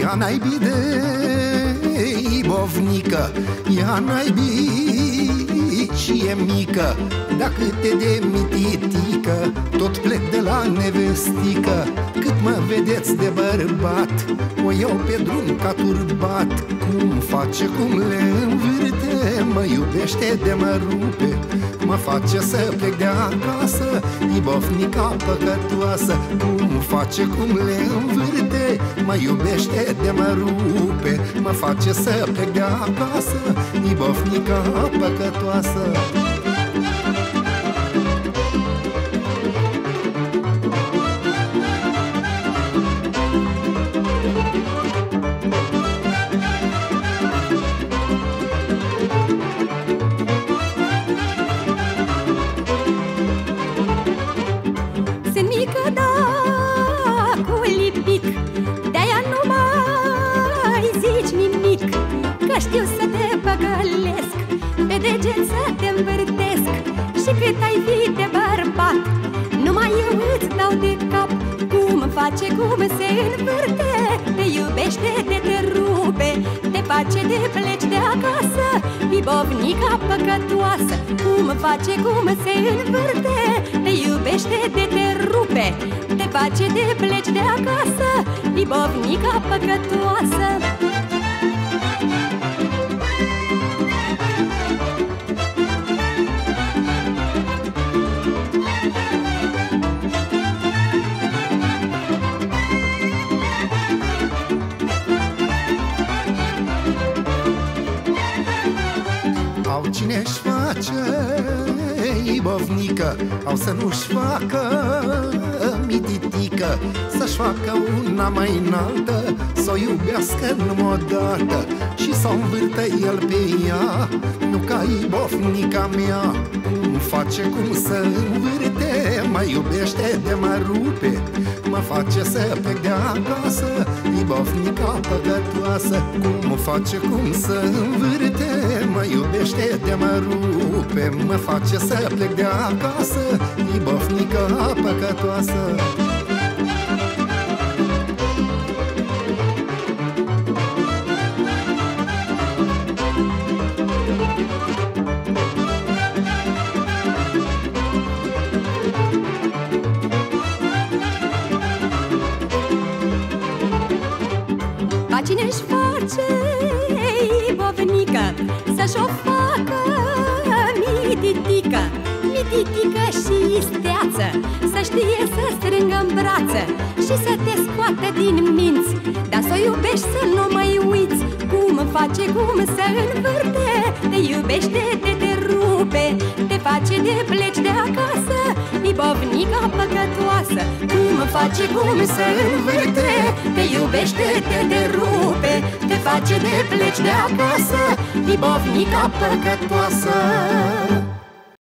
Ia naibii de ibovnică, ia naibii și e mică. Dacă te de mititică, tot plec de la nevestică. Cât mă vedeți de bărbat, o iau pe drum ca turbat. Cum face, cum le învârte, mă iubește de mă rupe. Mă face să plec de acasă, ibovnica păcătoasă. Cum face, cum le învârte, mă iubește de mă rupe. Mă face să plec de acasă, ibovnica păcătoasă. Sunt mică, da, cu lipic, de-aia nu mai zici nimic. Că știu să te păcălesc, pe deget să te învârtesc. Și cât ai fi de bărbat, numai eu îți dau de cap. Cum face, cum se învârte, te iubește, te rupe. Te face de pleci de acasă, ibovnica păcătoasă. Cum face, cum se învârte, te iubește, te rupe. Te face de pleci de acasă, ibovnica păcătoasă. Au cine-și face ibovnică, au să nu-și facă mititică. Să-și facă una mai înaltă, s-o iubească numai odată. Și s-o învârtă el pe ea, nu ca ibovnica mea. Cum face, cum să învârte, mă iubește de mă rupe. Mă face să plec de acasă, ibovnica păcătoasă. Cum face, cum să învârte, mă iubește de mă rupe. Mă face să plec de acasă, ibovnica păcătoasă. Ba cine-și face ibovnică, să-și o facă mititică. Mititică și isteață, să știe să strângă în brață și să te scoată din minți. Dar să o iubești, să nu mai uiți. Cum face, cum să învârte, te iubește, te rupe. Te face de pleci de acasă, ibovnica păcătoasă. Cum face, cum să învârte, te iubește, te rupe. Te face de pleci de acasă, ibovnica păcătoasă.